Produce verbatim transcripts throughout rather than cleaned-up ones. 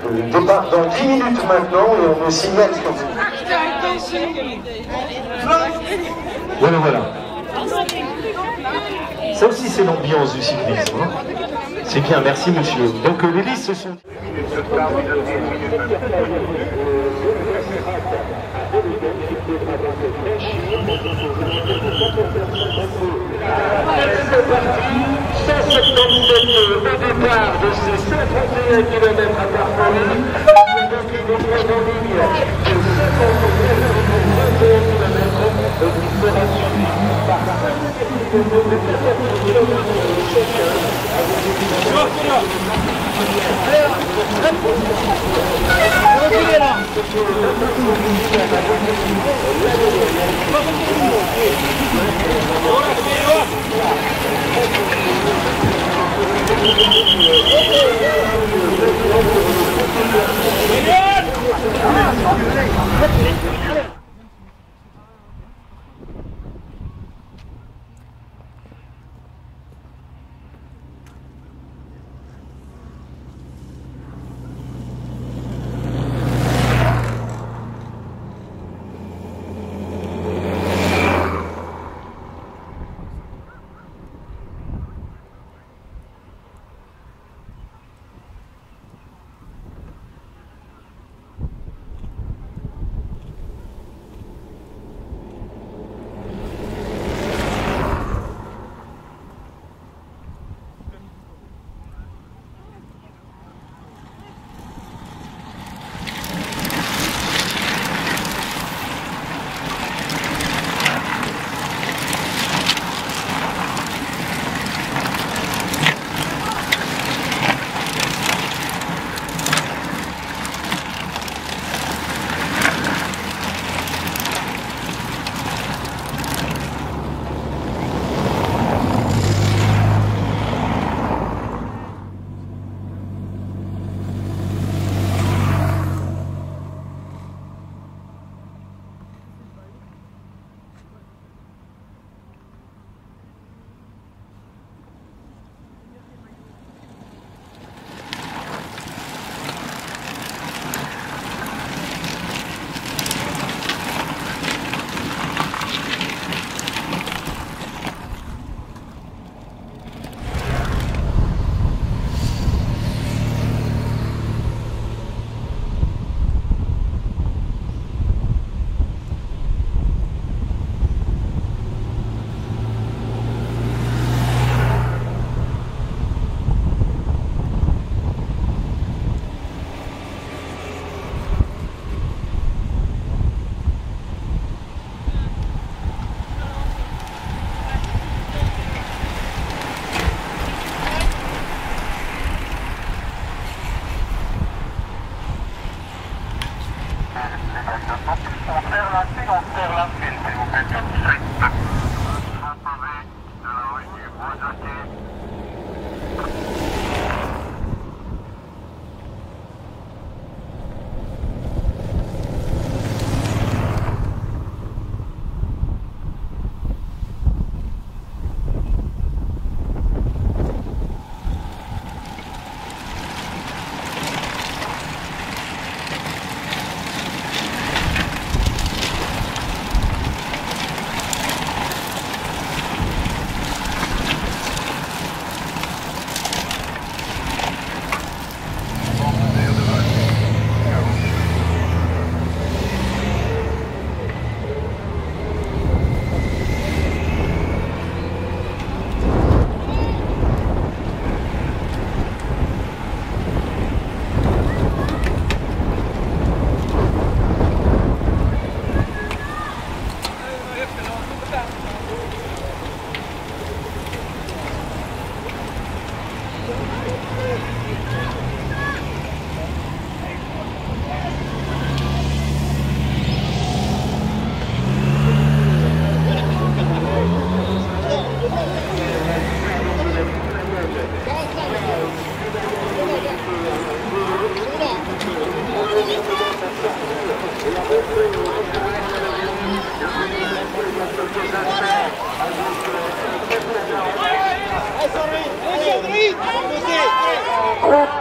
Le départ dans dix minutes maintenant et on me signale que vous... Voilà, voilà. Ça aussi c'est l'ambiance du cyclisme. Hein. C'est bien, merci monsieur. Donc euh, les listes sont... cent soixante-sept au départ de ces cent trente et un kilomètres à parcourir. Donc il est en ligne de cinquante-neuf virgule vingt et un kilomètres qui sera suivi par cinq kilomètres de quatorze kilomètres chacun avec des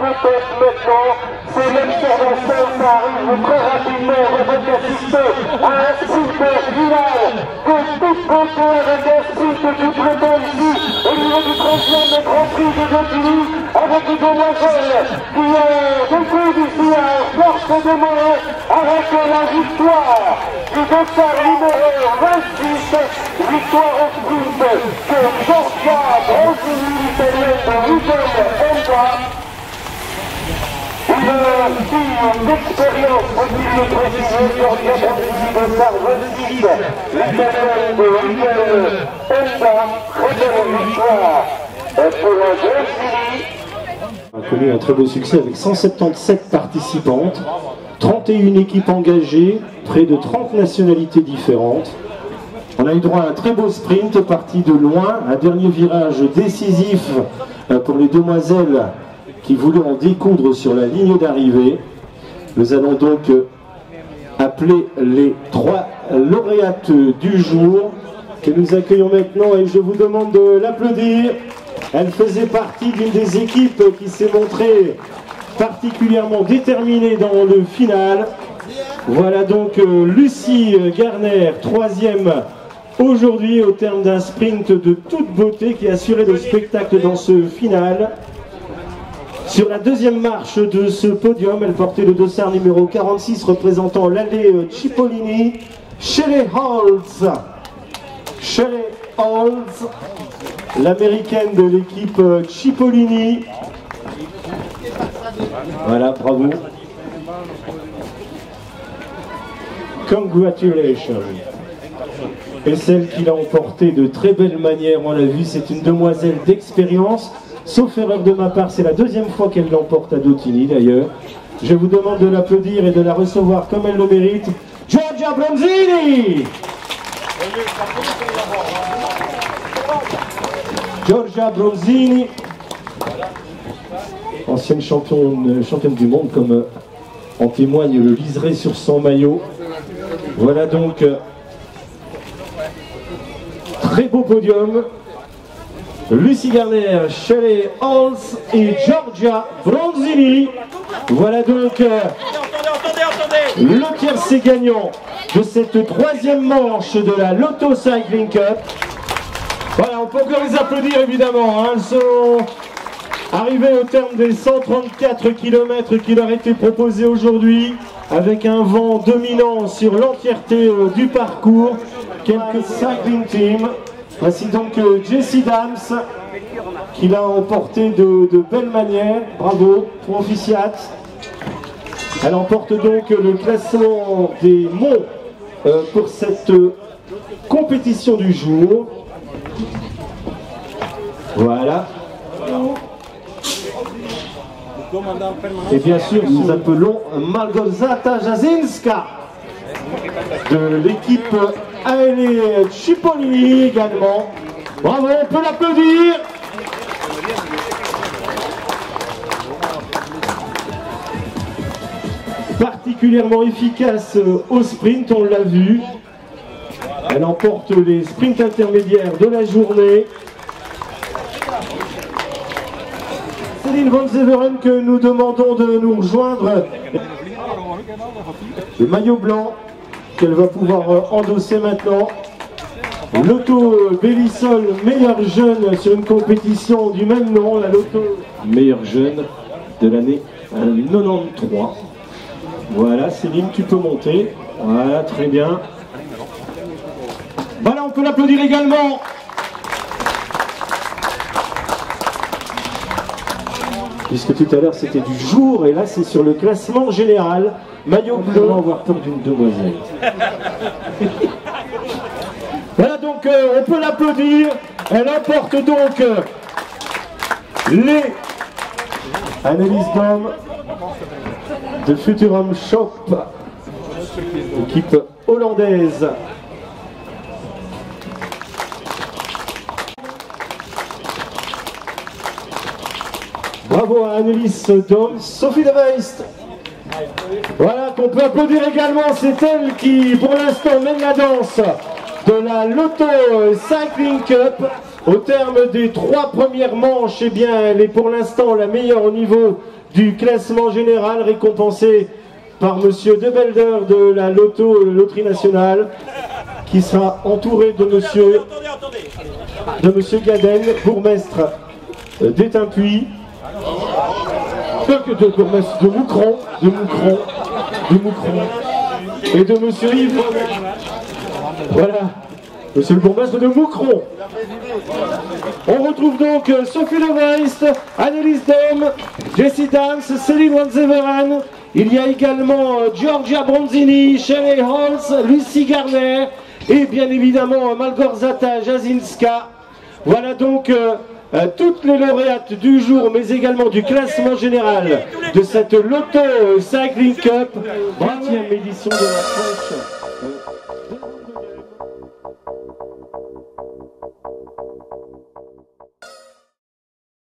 peut-être maintenant, c'est l'observation, ça arrive très rapidement, on va assister à un super final de toute beauté avec un site du printemps ici, au niveau du treizième Grand Prix de Dauphiny, avec des demoiselles qui ont découvert ici à Force de Moët avec la victoire du dossard numéro vingt-six, victoire au sprint que Georgia Bronzini, l'italienne de Rudel Honda. Une fille d'expérience, faut-il le préciser, Georgia Bronzini, dossard vingt-six, l'italienne de Rudel Honda, très belle victoire pour Bronzini. A connu un très beau succès avec cent soixante-dix-sept participantes, trente et une équipes engagées, près de trente nationalités différentes. On a eu droit à un très beau sprint parti de loin, un dernier virage décisif pour les demoiselles qui voulaient en découdre sur la ligne d'arrivée. Nous allons donc appeler les trois lauréates du jour que nous accueillons maintenant et je vous demande de l'applaudir. Elle faisait partie d'une des équipes qui s'est montrée particulièrement déterminée dans le final. Voilà donc euh, Lucie Garner, troisième aujourd'hui au terme d'un sprint de toute beauté qui a assuré le spectacle dans ce final. Sur la deuxième marche de ce podium, elle portait le dossard numéro quarante-six représentant l'allée Cipollini, Shelley Holtz. Shelley Holtz, l'américaine de l'équipe Cipollini. Voilà, bravo. Congratulations. Et celle qui l'a emporté de très belle manière, on l'a vu, c'est une demoiselle d'expérience. Sauf erreur de ma part, c'est la deuxième fois qu'elle l'emporte à Dauphiny d'ailleurs. Je vous demande de l'applaudir et de la recevoir comme elle le mérite. Giorgia Bronzini. Giorgia Bronzini, ancienne championne, championne du monde, comme en témoigne le liseré sur son maillot. Voilà donc très beau podium. Lucie Garner, Shelley Holtz et Giorgia Bronzini. Voilà donc le tiercé gagnant de cette troisième manche de la Lotto Cycling Cup. Voilà, on peut encore les applaudir évidemment, hein. Elles sont arrivées au terme des cent trente-quatre kilomètres qui leur étaient proposés aujourd'hui, avec un vent dominant sur l'entièreté euh, du parcours. Quelques cycling teams. Voici donc euh, Jessie Dams qui l'a emporté de, de belle manière. Bravo, proficiat. Elle emporte donc le classement des monts euh, pour cette euh, compétition du jour. Voilà. Et bien sûr, nous appelons Małgorzata Jasinska de l'équipe A L E Cipollini également. Bravo, on peut l'applaudir. Particulièrement efficace au sprint, on l'a vu. Elle emporte les sprints intermédiaires de la journée. Céline Van Zeveren que nous demandons de nous rejoindre. Le maillot blanc qu'elle va pouvoir endosser maintenant. Lotto Bellisol, meilleure jeune sur une compétition du même nom, la Lotto meilleure jeune de l'année quatre-vingt-treize. Voilà, Céline, tu peux monter. Voilà, très bien. Voilà, on peut l'applaudir également. Puisque tout à l'heure c'était du jour et là c'est sur le classement général. Maillot bleu, on va avoir peur d'une demoiselle. Voilà donc euh, on peut l'applaudir. Elle emporte donc euh, les analyses d'hommes de Futurum Shop, équipe hollandaise. Bravo à Annelies Dom, Sophie de Weist. Voilà, qu'on peut applaudir également, c'est elle qui pour l'instant mène la danse de la Lotto Cycling Cup. Au terme des trois premières manches, eh bien, elle est pour l'instant la meilleure au niveau du classement général, récompensé par Monsieur De Belder de la Loto, Loterie Nationale, qui sera entouré de Monsieur, de Monsieur Gaden, bourgmestre d'Étainpuy, de, de, de, de Moucron, de Moucron, de Moucron, et de Monsieur Yves. Voilà, Monsieur le bourgmestre de Moucron. On retrouve donc Sophie Leweist, Annelise Dom, Jessie Dams, Céline Wanzeveren. Il y a également Giorgia Bronzini, Shelley Holtz, Lucie Garner et bien évidemment Malgorzata Jasinska. Voilà donc euh, euh, toutes les lauréates du jour, mais également du classement général de cette Loto Cycling Cup, vingtième édition de la French.